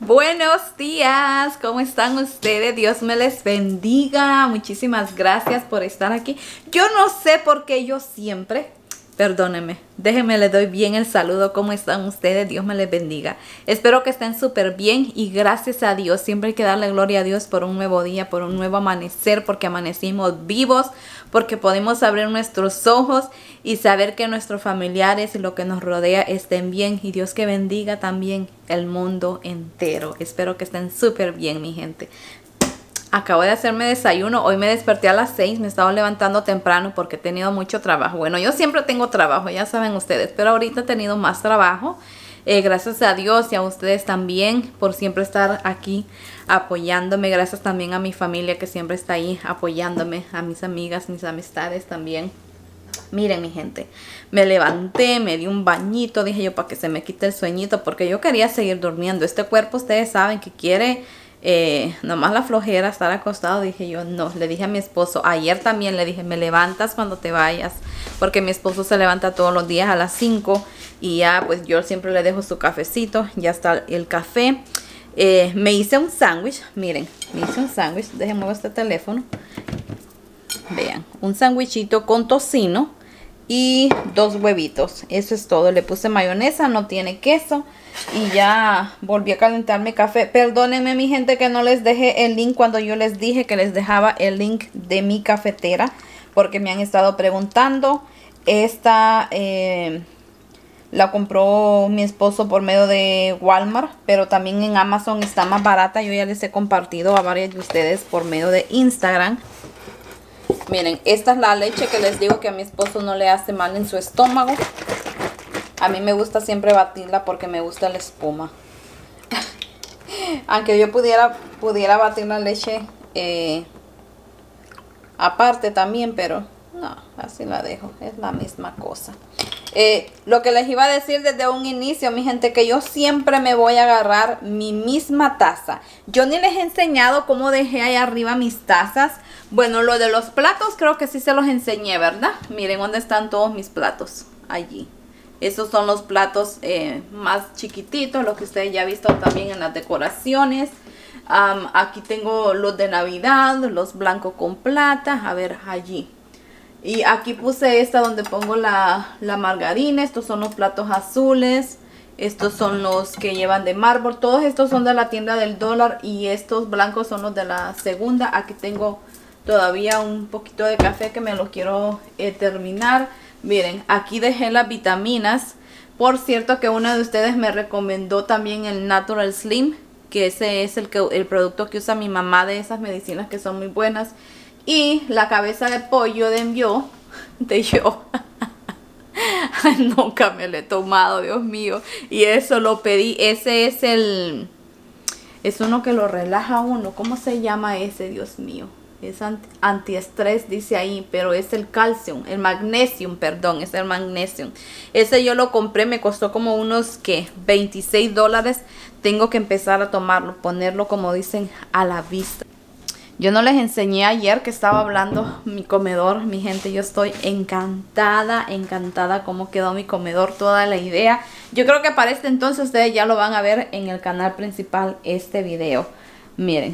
Buenos días, ¿cómo están ustedes? Dios me les bendiga. Muchísimas gracias por estar aquí. Yo no sé por qué yo siempre, perdónenme, déjenme les doy bien el saludo. ¿Cómo están ustedes? Dios me les bendiga. Espero que estén súper bien y gracias a Dios. Siempre hay que darle gloria a Dios por un nuevo día, por un nuevo amanecer, porque amanecimos vivos, porque podemos abrir nuestros ojos y saber que nuestros familiares y lo que nos rodea estén bien. Y Dios que bendiga también el mundo entero. Espero que estén súper bien, mi gente. Acabo de hacerme desayuno. Hoy me desperté a las 6. Me estaba levantando temprano porque he tenido mucho trabajo. Bueno, yo siempre tengo trabajo, ya saben ustedes. Pero ahorita he tenido más trabajo. Gracias a Dios y a ustedes también por siempre estar aquí apoyándome. Gracias también a mi familia que siempre está ahí apoyándome. A mis amigas, mis amistades también. Miren, mi gente, me levanté, me di un bañito, dije yo, para que se me quite el sueñito, porque yo quería seguir durmiendo. Este cuerpo, ustedes saben que quiere nomás la flojera, estar acostado. Dije yo, no, le dije a mi esposo, ayer también le dije, me levantas cuando te vayas, porque mi esposo se levanta todos los días a las 5 y ya, pues yo siempre le dejo su cafecito, ya está el café. Me hice un sándwich, miren, me hice un sándwich, déjenme ver este teléfono. Vean, un sándwichito con tocino y 2 huevitos. Eso es todo. Le puse mayonesa, no tiene queso. Y ya volví a calentar mi café. Perdónenme, mi gente, que no les dejé el link cuando yo les dije que les dejaba el link de mi cafetera, porque me han estado preguntando. Esta la compró mi esposo por medio de Walmart, pero también en Amazon está más barata. Yo ya les he compartido a varios de ustedes por medio de Instagram. Miren, esta es la leche que les digo que a mi esposo no le hace mal en su estómago. A mí me gusta siempre batirla porque me gusta la espuma. Aunque yo pudiera batir la leche aparte también, pero no, así la dejo. Es la misma cosa. Lo que les iba a decir desde un inicio, mi gente, que yo siempre me voy a agarrar mi misma taza. Yo ni les he enseñado cómo dejé ahí arriba mis tazas. Bueno, lo de los platos creo que sí se los enseñé, ¿verdad? Miren dónde están todos mis platos. Allí. Esos son los platos más chiquititos, los que ustedes ya han visto también en las decoraciones. Aquí tengo los de Navidad, los blancos con plata. A ver, allí. Y aquí puse esta donde pongo la margarina. Estos son los platos azules. Estos son los que llevan de mármol. Todos estos son de la tienda del dólar. Y estos blancos son los de la segunda. Aquí tengo todavía un poquito de café que me lo quiero terminar. Miren, aquí dejé las vitaminas. Por cierto que una de ustedes me recomendó también el Natural Slim, que ese es el producto que usa mi mamá de esas medicinas que son muy buenas. Y la cabeza de pollo de yo. Nunca me lo he tomado, Dios mío. Y eso lo pedí. Ese es es uno que lo relaja a uno. ¿Cómo se llama ese, Dios mío? Es antiestrés, dice ahí, pero es el calcium, el magnesium, perdón, es el magnesium. Ese yo lo compré, me costó como unos, ¿qué? $26. Tengo que empezar a tomarlo, ponerlo, como dicen, a la vista. Yo no les enseñé ayer que estaba hablando mi comedor, mi gente. Yo estoy encantada, encantada cómo quedó mi comedor, toda la idea. Yo creo que para este entonces ustedes ya lo van a ver en el canal principal, este video. Miren.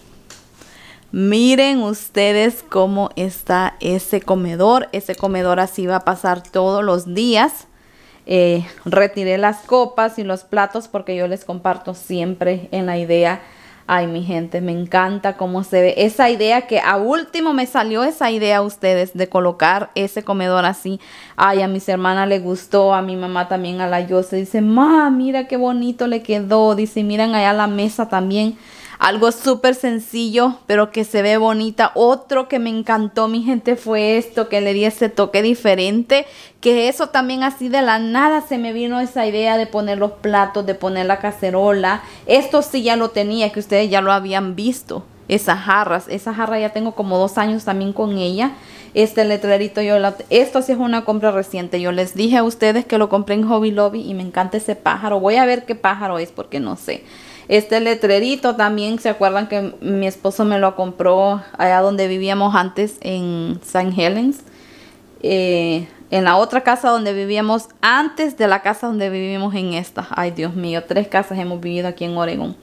Miren ustedes cómo está ese comedor. Ese comedor así va a pasar todos los días. Retiré las copas y los platos porque yo les comparto siempre en la idea. Ay, mi gente, me encanta cómo se ve. Esa idea que a último me salió esa idea a ustedes de colocar ese comedor así. Ay, a mis hermanas les gustó, a mi mamá también, a la Yose. Dice, ma, mira qué bonito le quedó. Dice, miren allá la mesa también. Algo súper sencillo, pero que se ve bonita. Otro que me encantó, mi gente, fue esto, que le di ese toque diferente. Que eso también así de la nada se me vino esa idea de poner los platos, de poner la cacerola. Esto sí ya lo tenía, que ustedes ya lo habían visto. Esas jarras. Esa jarra ya tengo como 2 años también con ella. Este letrerito, esto sí es una compra reciente. Yo les dije a ustedes que lo compré en Hobby Lobby y me encanta ese pájaro. Voy a ver qué pájaro es porque no sé. Este letrerito también, ¿se acuerdan que mi esposo me lo compró allá donde vivíamos antes en St. Helens? en la otra casa donde vivíamos antes de la casa donde vivimos en esta. Ay, Dios mío, 3 casas hemos vivido aquí en Oregón.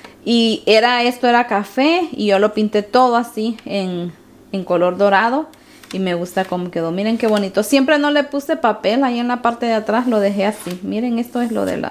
Y esto era café y yo lo pinté todo así en color dorado. Y me gusta cómo quedó. Miren qué bonito. Siempre no le puse papel ahí en la parte de atrás. Lo dejé así. Miren, esto es lo de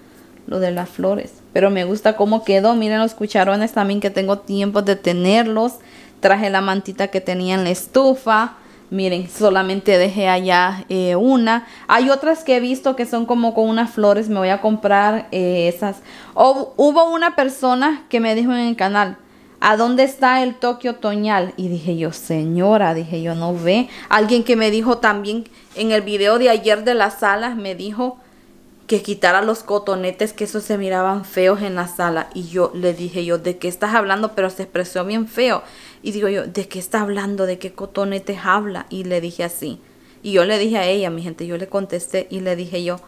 las flores. Pero me gusta cómo quedó. Miren los cucharones también que tengo tiempo de tenerlos. Traje la mantita que tenía en la estufa. Miren, solamente dejé allá una. Hay otras que he visto que son como con unas flores. Me voy a comprar esas. Hubo una persona que me dijo en el canal: ¿a dónde está el toque otoñal? Y dije yo, señora, dije yo, no ve. Alguien que me dijo también en el video de ayer de las salas, me dijo que quitara los cotonetes, que esos se miraban feos en la sala. Y yo le dije yo, ¿de qué estás hablando? Pero se expresó bien feo. Y digo yo, ¿de qué está hablando? ¿De qué cotonetes habla? Y le dije así. Y yo le dije a ella, mi gente, yo le contesté y le dije yo,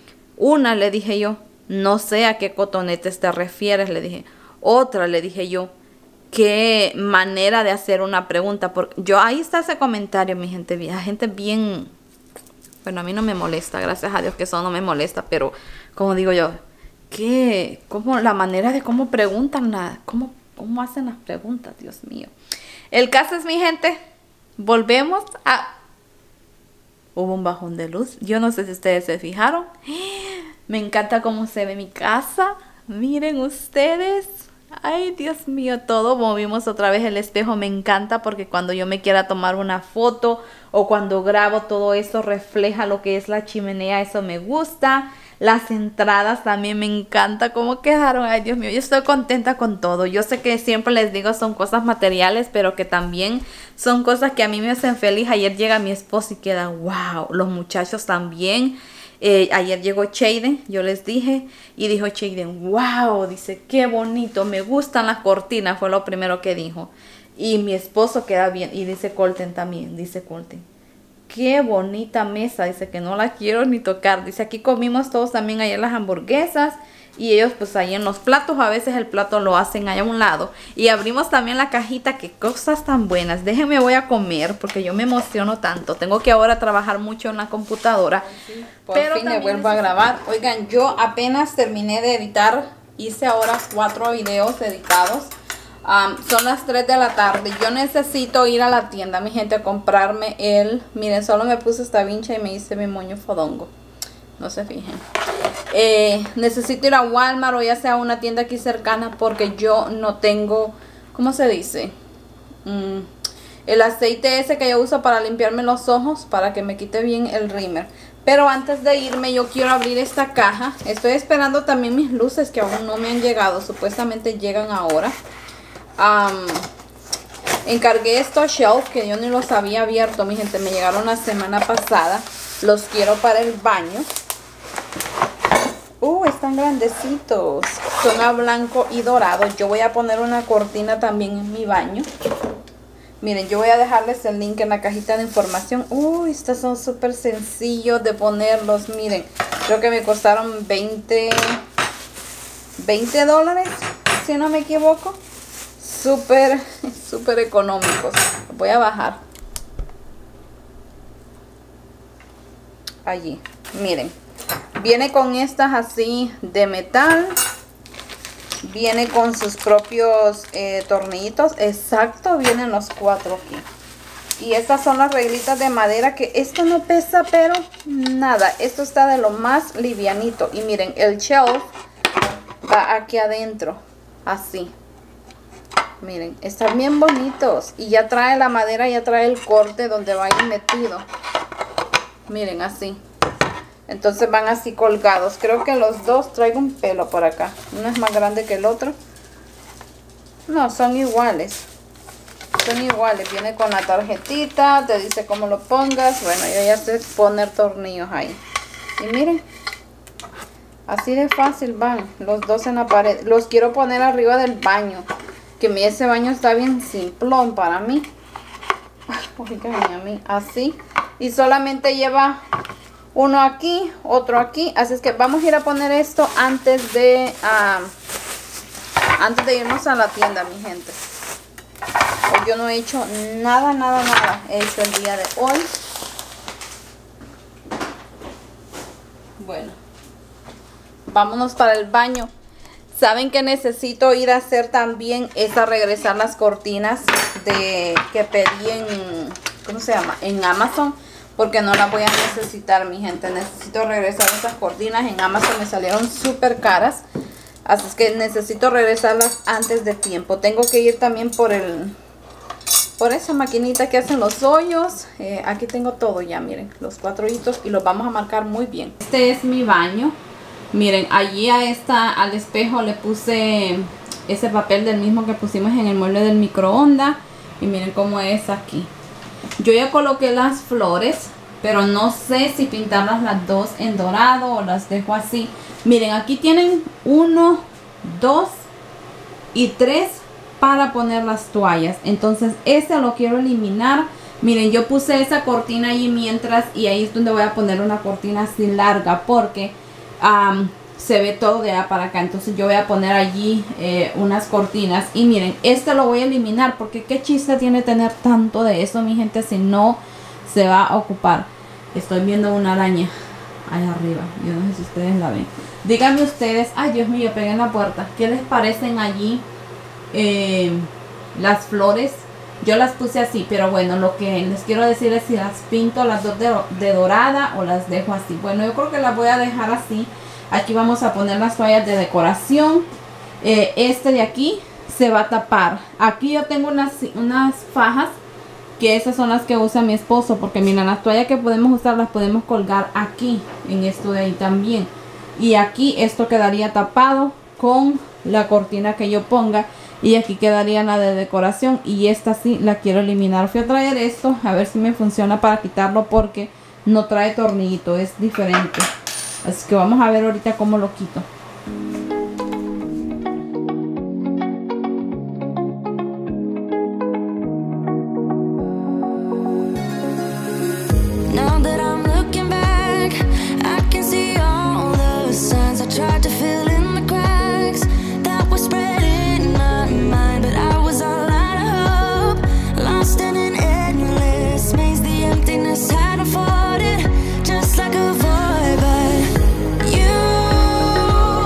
le dije yo, no sé a qué cotonetes te refieres, le dije. Otra, le dije yo, qué manera de hacer una pregunta. Porque yo, ahí está ese comentario, mi gente. La gente bien, bueno, a mí no me molesta, gracias a Dios que eso no me molesta. Pero como digo yo, cómo la manera de cómo preguntan, cómo hacen las preguntas, Dios mío. El caso es, mi gente, volvemos a... Hubo un bajón de luz. Yo no sé si ustedes se fijaron. Me encanta cómo se ve mi casa. Miren ustedes. Ay, Dios mío, todo. Movimos otra vez el espejo. Me encanta porque cuando yo me quiera tomar una foto o cuando grabo, todo eso refleja lo que es la chimenea. Eso me gusta. Las entradas también me encanta cómo quedaron. Ay, Dios mío, yo estoy contenta con todo. Yo sé que siempre les digo son cosas materiales, pero que también son cosas que a mí me hacen feliz. Ayer llega mi esposo y queda wow. Los muchachos también. Ayer llegó Chaden, yo les dije, y dijo Chaden, wow, dice, qué bonito, me gustan las cortinas, fue lo primero que dijo. Y mi esposo queda bien, y dice Colten también, dice Colten, qué bonita mesa, dice que no la quiero ni tocar. Dice, aquí comimos todos también ayer las hamburguesas. Y ellos pues ahí en los platos, a veces el plato lo hacen allá a un lado. Y abrimos también la cajita, qué cosas tan buenas. Déjenme, voy a comer porque yo me emociono tanto. Tengo que ahora trabajar mucho en la computadora. Sí, pero fin me vuelvo a grabar. Oigan, yo apenas terminé de editar. Hice ahora 4 videos editados. Son las 3 de la tarde. Yo necesito ir a la tienda, mi gente, a comprarme miren, solo me puse esta vincha y me hice mi moño fodongo. No se fijen. Necesito ir a Walmart o ya sea a una tienda aquí cercana porque yo no tengo, ¿cómo se dice? El aceite ese que yo uso para limpiarme los ojos, para que me quite bien el rímel. Pero antes de irme yo quiero abrir esta caja. Estoy esperando también mis luces que aún no me han llegado. Supuestamente llegan ahora. Encargué estos shelves que yo ni los había abierto, mi gente. Me llegaron la semana pasada. Los quiero para el baño. Están grandecitos. Son a blanco y dorado. Yo voy a poner una cortina también en mi baño. Miren, yo voy a dejarles el link en la cajita de información. Estos son súper sencillos de ponerlos. Miren, creo que me costaron 20 dólares, si no me equivoco. Súper económicos. Voy a bajar. Allí, miren. Viene con estas así de metal. Viene con sus propios tornillitos. Exacto, vienen los 4 aquí. Y estas son las reglitas de madera, que esto no pesa pero nada. Esto está de lo más livianito. Y miren, el shelf va aquí adentro. Así. Miren, están bien bonitos. Y ya trae la madera, ya trae el corte donde va a ir metido. Miren, así. Entonces van así colgados. Creo que los dos traigo un pelo por acá. Uno es más grande que el otro. No, son iguales. Son iguales. Viene con la tarjetita. Te dice cómo lo pongas. Bueno, yo ya sé poner tornillos ahí. Y miren. Así de fácil van los dos en la pared. Los quiero poner arriba del baño. Que ese baño está bien simplón para mí. Oigan, a mí. Así. Y solamente lleva uno aquí, otro aquí. Así es que vamos a ir a poner esto antes de irnos a la tienda, mi gente. Hoy yo no he hecho nada. He hecho el día de hoy. vámonos para el baño. Saben que necesito ir a hacer también regresar las cortinas que pedí en, ¿cómo se llama? En Amazon, porque no las voy a necesitar, mi gente. Necesito regresar esas cortinas. En Amazon me salieron súper caras, así es que necesito regresarlas antes de tiempo. Tengo que ir también por esa maquinita que hacen los hoyos. Aquí tengo todo ya, miren, los 4 hoyitos, y los vamos a marcar muy bien. Este es mi baño. Miren, allí al espejo le puse ese papel del mismo que pusimos en el mueble del microondas. Y miren cómo es aquí. Yo ya coloqué las flores, pero no sé si pintarlas las dos en dorado o las dejo así. Miren, aquí tienen 1, 2 y 3 para poner las toallas. Entonces ese lo quiero eliminar. Miren, yo puse esa cortina allí mientras, y ahí es donde voy a poner una cortina así larga, porque se ve todo de allá para acá. Entonces yo voy a poner allí unas cortinas. Y miren, lo voy a eliminar, porque qué chiste tiene tener tanto de eso, mi gente, si no se va a ocupar. Estoy viendo una araña allá arriba, yo no sé si ustedes la ven. Díganme ustedes, ay Dios mío, pegué en la puerta, ¿qué les parecen allí las flores? Yo las puse así, pero bueno, lo que les quiero decir es si las pinto las dos de dorada o las dejo así. Bueno, yo creo que las voy a dejar así. Aquí vamos a poner las toallas de decoración. Este de aquí se va a tapar. Aquí yo tengo unas fajas, que esas son las que usa mi esposo, porque miren, las toallas que podemos usar las podemos colgar aquí, en esto de ahí también. Y aquí esto quedaría tapado con la cortina que yo ponga. Y aquí quedaría la de decoración. Y esta sí la quiero eliminar. Fui a traer esto a ver si me funciona para quitarlo, porque no trae tornillito, es diferente. Así que vamos a ver ahorita cómo lo quito. Just like a void, but you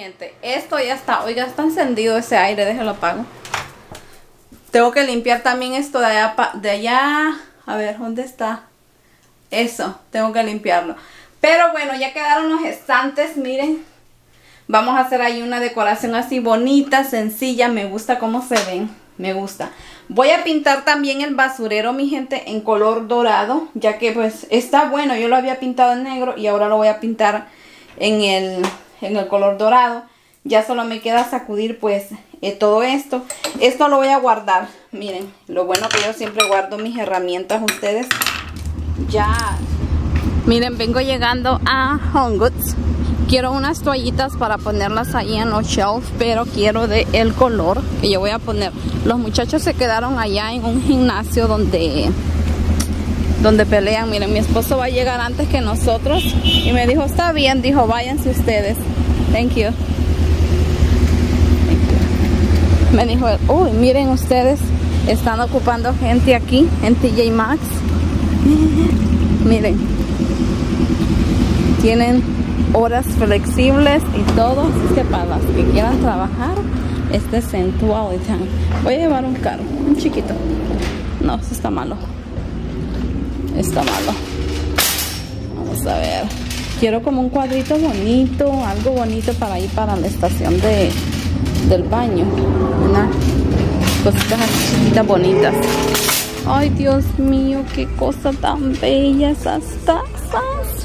gente, esto ya está. Oiga, está encendido ese aire, déjelo apago. Tengo que limpiar también esto de allá. A ver, ¿dónde está? Eso, tengo que limpiarlo. Pero bueno, ya quedaron los estantes, miren. Vamos a hacer ahí una decoración así bonita, sencilla. Me gusta cómo se ven, me gusta. Voy a pintar también el basurero, mi gente, en color dorado, ya que pues está bueno. Yo lo había pintado en negro y ahora lo voy a pintar en el color dorado. Ya solo me queda sacudir pues todo esto. Esto lo voy a guardar. Miren, lo bueno que yo siempre guardo mis herramientas, ustedes. Ya. Miren, vengo llegando a Home Goods. Quiero unas toallitas para ponerlas ahí en los shelves, pero quiero el color que yo voy a poner. Los muchachos se quedaron allá en un gimnasio donde pelean. Miren, mi esposo va a llegar antes que nosotros y me dijo, está bien, dijo, váyanse ustedes. Thank you. Me dijo, uy, miren ustedes, están ocupando gente aquí en TJ Maxx. Miren, tienen horas flexibles y todo, así que para las que quieran trabajar, este es Central Town. Voy a llevar un carro, un chiquito. No, eso está malo. Está malo. Vamos a ver. Quiero como un cuadrito bonito, algo bonito para ir para la estación del baño. Unas cositas así chiquitas bonitas. Ay, Dios mío, qué cosa tan bella esas tazas.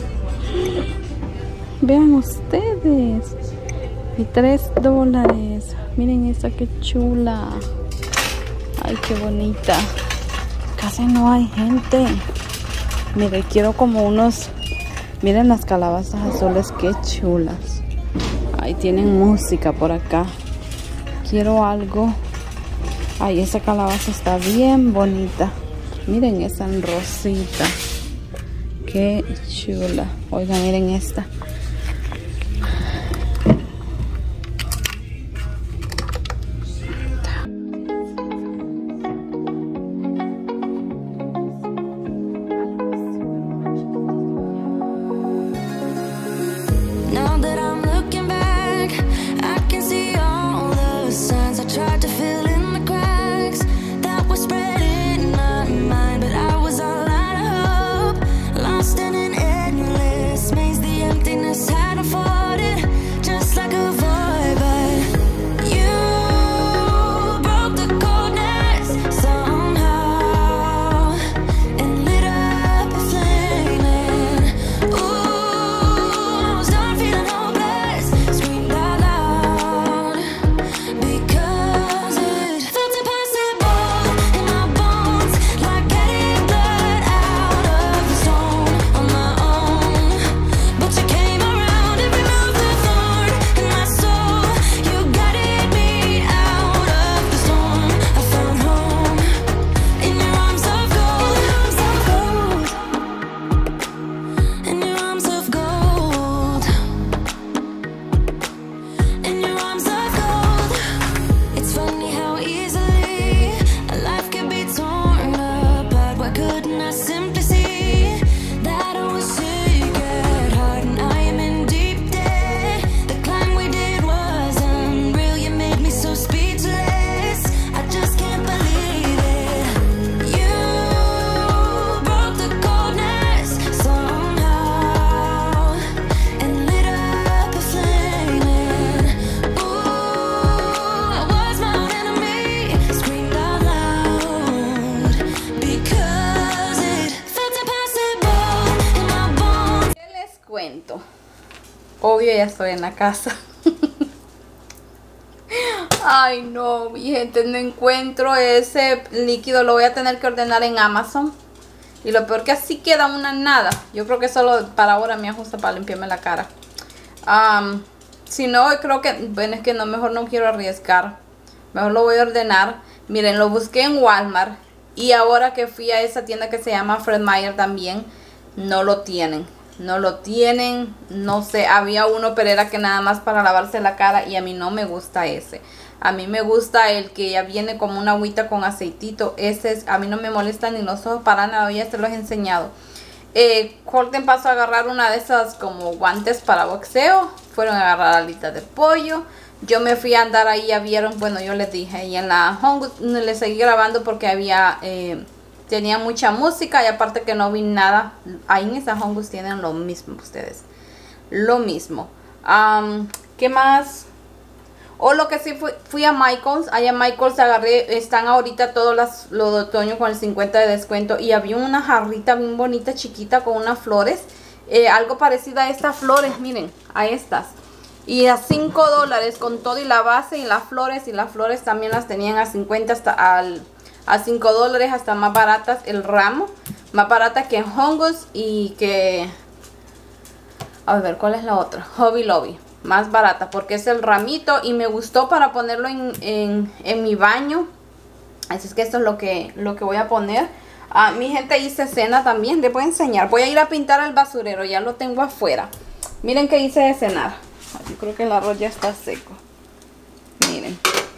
Vean ustedes. Y $3. Miren esa, qué chula. Ay, qué bonita. Casi no hay gente. Mire, quiero como unos... Miren las calabazas azules, qué chulas. Ahí tienen música por acá. Quiero algo. Ay, esa calabaza está bien bonita. Miren esa en rosita. Qué chula. Oigan, miren esta. Obvio, ya estoy en la casa. Ay, no, mi gente, no encuentro ese líquido. Lo voy a tener que ordenar en Amazon. Y lo peor que así queda una nada. Yo creo que solo para ahora me ajusta para limpiarme la cara. Si no, creo que... Bueno, es que no, mejor no quiero arriesgar. Mejor lo voy a ordenar. Miren, lo busqué en Walmart. Y ahora que fui a esa tienda que se llama Fred Meyer también, no lo tienen. No lo tienen, no sé, había uno pero era que nada más para lavarse la cara y a mí no me gusta ese. A mí me gusta el que ya viene como una agüita con aceitito. Ese es, a mí no me molesta ni los ojos para nada, ya se los he enseñado. Colton pasó a agarrar una de esas como guantes para boxeo. Fueron a agarrar alitas de pollo. Yo me fui a andar ahí, ya vieron, bueno, yo les dije, y en la Home Goods les seguí grabando porque había, tenía mucha música y aparte que no vi nada. Ahí en esa Home Goods tienen lo mismo ustedes, lo mismo. ¿Qué más? Lo que sí fui a Michael's. Allá en Michael's agarré, están ahorita todos los de otoño con el 50 de descuento. Y había una jarrita bien bonita, chiquita, con unas flores. Algo parecido a estas flores, miren, a estas. Y a $5 con todo y la base y las flores. Y las flores también las tenían a 50 hasta a $5, hasta más baratas el ramo. Más barata que en Home Goods y que... A ver, ¿cuál es la otra? Hobby Lobby. Más barata porque es el ramito y me gustó para ponerlo en mi baño. Así es que esto es lo que voy a poner. Mi gente, hice cena también. Les voy a enseñar. Voy a ir a pintar el basurero. Ya lo tengo afuera. Miren qué hice de cenar. Yo creo que el arroz ya está seco. Miren.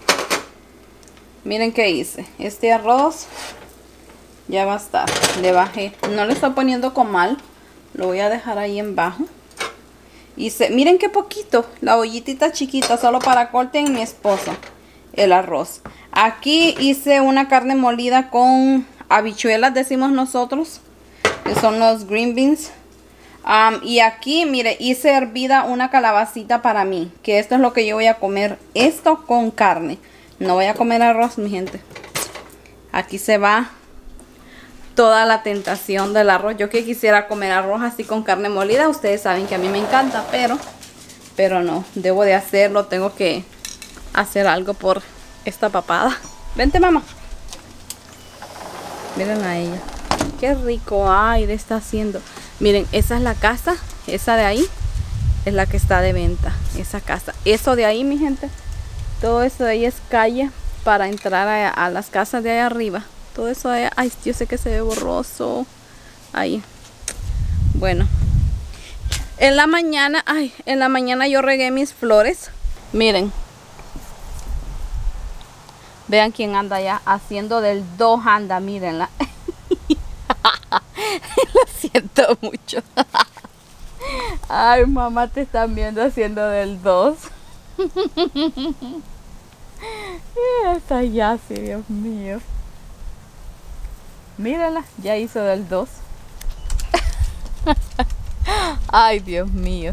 Miren qué hice. Este arroz ya va a estar. Le bajé. No le estoy poniendo comal. Lo voy a dejar ahí en bajo. Hice, miren qué poquito, la ollitita chiquita, solo para Colton y mi esposo, el arroz. Aquí hice una carne molida con habichuelas, decimos nosotros, que son los green beans. Y aquí, mire, hice hervida una calabacita para mí, que esto es lo que yo voy a comer, esto con carne. No voy a comer arroz, mi gente. Aquí se va toda la tentación del arroz. Yo que quisiera comer arroz así con carne molida. Ustedes saben que a mí me encanta, pero no, debo de hacerlo. Tengo que hacer algo por esta papada. Vente, mamá. Miren a ella. Qué rico aire está haciendo. Miren, esa es la casa. Esa de ahí es la que está de venta. Esa casa. Eso de ahí, mi gente. Todo eso de ahí es calle para entrar a las casas de ahí arriba. Todo eso ahí, ay, yo sé que se ve borroso. Ahí. Bueno. En la mañana, en la mañana yo regué mis flores. Miren. Vean quién anda allá haciendo del 2 anda, mírenla. Lo siento mucho. Ay, mamá, te están viendo haciendo del 2. Está ya, sí, Dios mío. Mírala, ya hizo del 2. Ay, Dios mío.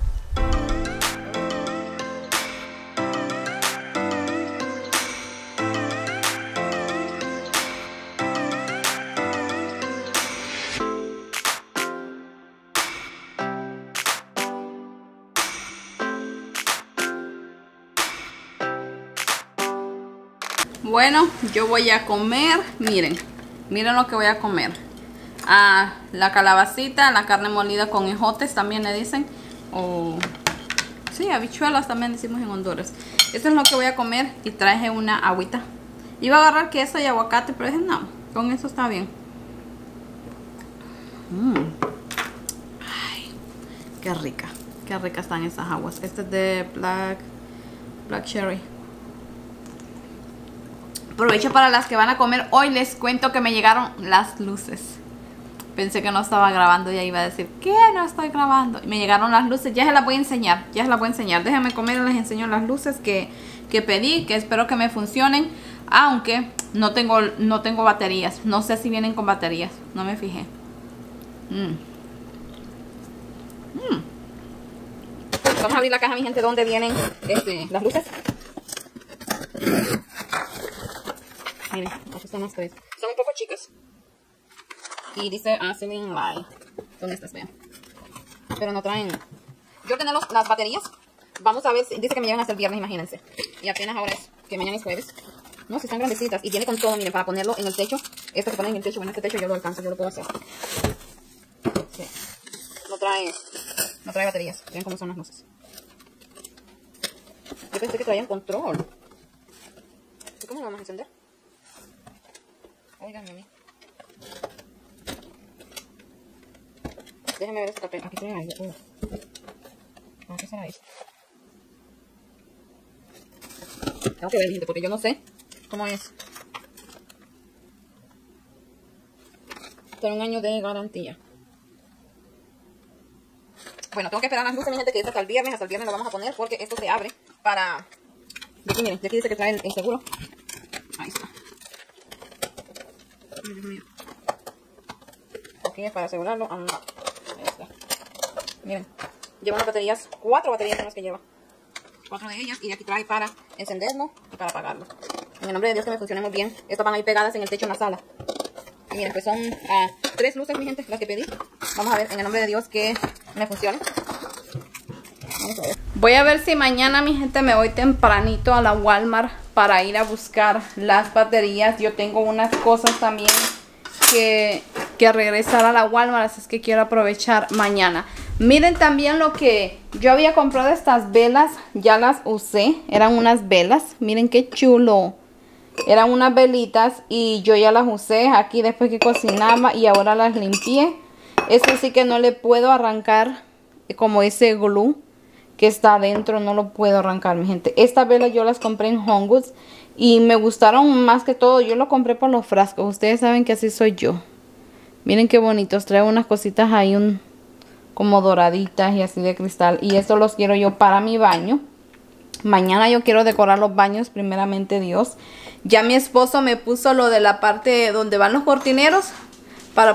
Bueno, yo voy a comer, miren lo que voy a comer. La calabacita, la carne molida con ejotes también le dicen. O sí, habichuelas también decimos en Honduras. Esto es lo que voy a comer y traje una agüita. Iba a agarrar queso y aguacate, pero dije no, con eso está bien. Ay, qué rica están esas aguas. Este es de Black Cherry. Aprovecho para las que van a comer. Hoy les cuento que me llegaron las luces. Pensé que no estaba grabando, ya iba a decir que no estoy grabando. Me llegaron las luces, ya se las voy a enseñar. Déjenme comer y les enseño las luces que pedí, que espero que me funcionen. Aunque no tengo baterías. No sé si vienen con baterías, no me fijé. Vamos a abrir la caja, mi gente, donde vienen las luces. Miren, aquí están las tres. Son un poco chicas. Y dice Ceiling Light. Son estas, vean. Pero no traen. Yo ordené las baterías. Vamos a ver. Dice que me llegan hasta el viernes, imagínense. Y apenas ahora es que mañana es jueves. No, si están grandecitas. Y viene con todo, miren, para ponerlo en el techo. Esto que ponen en el techo, bueno, este techo yo lo alcanzo, yo lo puedo hacer. Sí. No trae baterías. Vean cómo son las luces. Yo pensé que traían control. ¿Y cómo lo vamos a encender? Oigan, a mí. Déjenme ver este papel. Aquí tiene algo. ¿Qué será esto? Tengo que ver, gente, porque yo no sé cómo es. Pero 1 año de garantía. Bueno, tengo que esperar las luces, mi gente, que es hasta el viernes. Hasta el viernes lo vamos a poner porque esto se abre para... De aquí, miren, de aquí dice que trae el seguro. Ahí está. Ay, Dios mío. Aquí es para asegurarlo. Ahí está. Miren, lleva unas baterías, 4 baterías son las que lleva. 4 de ellas, y aquí trae para encenderlo y para apagarlo. En el nombre de Dios, que me funcione muy bien. Estas van ahí pegadas en el techo en la sala. Y miren, pues son 3 luces, mi gente, las que pedí. Vamos a ver, en el nombre de Dios, que me funcione. Vamos a ver. Voy a ver si mañana, mi gente, me voy tempranito a la Walmart para ir a buscar las baterías. Yo tengo unas cosas también que regresar a la Walmart, así es que quiero aprovechar mañana. Miren también lo que yo había comprado, estas velas, ya las usé. Eran unas velas, miren qué chulo. Eran unas velitas y yo ya las usé aquí después que cocinaba y ahora las limpié. Esto sí que no le puedo arrancar como ese glue que está adentro, no lo puedo arrancar, mi gente. Estas velas yo las compré en Home Goods y me gustaron más que todo. Yo lo compré por los frascos, ustedes saben que así soy yo. Miren qué bonitos, trae unas cositas ahí como doraditas y así de cristal. Y estos los quiero yo para mi baño. Mañana yo quiero decorar los baños, primeramente Dios. Ya mi esposo me puso lo de la parte donde van los cortineros para...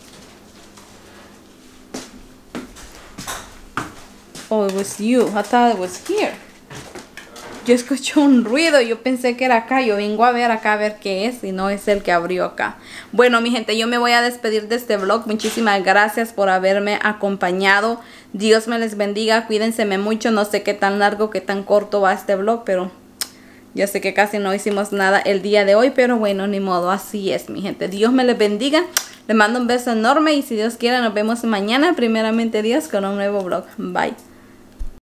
Oh, it was you. I thought it was here. Yo escuché un ruido, yo pensé que era acá. Yo vengo a ver acá a ver qué es y no es el que abrió acá. Bueno, mi gente, yo me voy a despedir de este vlog. Muchísimas gracias por haberme acompañado. Dios me les bendiga, cuídense mucho. No sé qué tan largo, qué tan corto va este vlog, pero yo sé que casi no hicimos nada el día de hoy, pero bueno, ni modo, así es, mi gente. Dios me les bendiga. Les mando un beso enorme y si Dios quiere nos vemos mañana, primeramente Dios, con un nuevo vlog. Bye.